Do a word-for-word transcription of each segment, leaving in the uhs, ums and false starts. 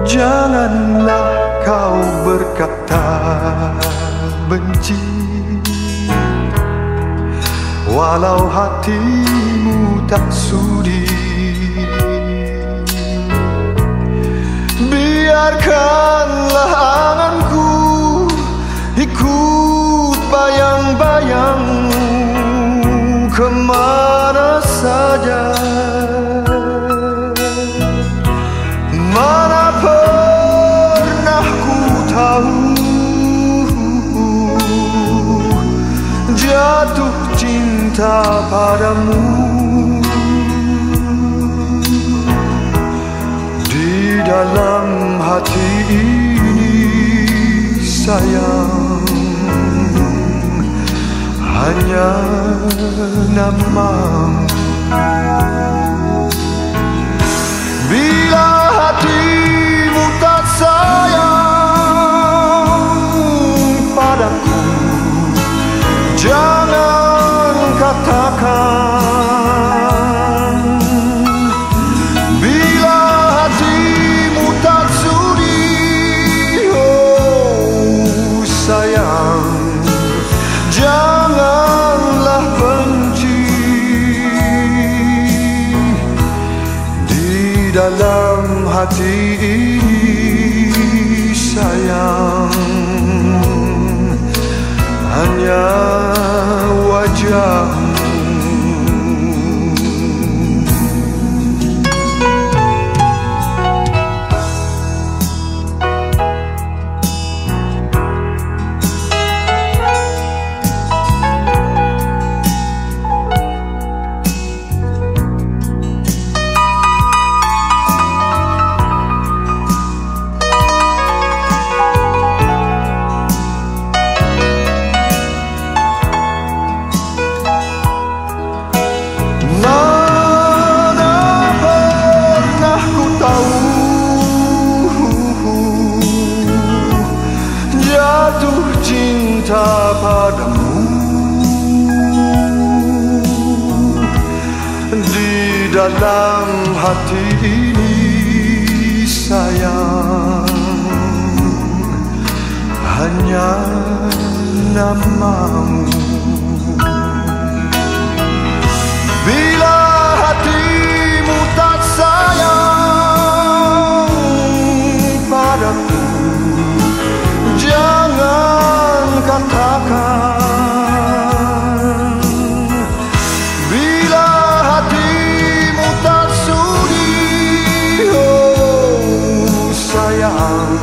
Janganlah kau berkata benci, walau hatimu tak sudi. Biarkanlah anganku ikut bayang-bayangmu kemana saja. Mana pernah ku tahu jatuh cinta padamu. Di dalam hati ini sayang, hanya namamu. Bila hatimu tak sayang padaku, jangan katakan. Bila hatimu tak sudi, oh sayang, janganlah benci. Di dalam hati ini sayang, hanya wajahmu. Cinta padamu di dalam hati ini sayang, hanya namamu. Bila hatimu tak sayang padaku, jangan katakan. Bila hatimu tak sudi, oh sayang,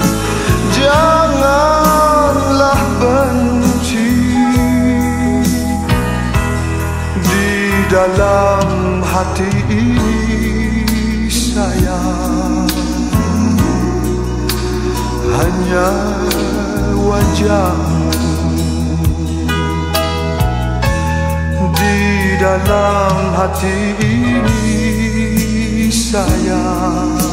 janganlah benci. Di dalam hati ini sayang, hanya wajahmu. Di dalam hati ini sayang,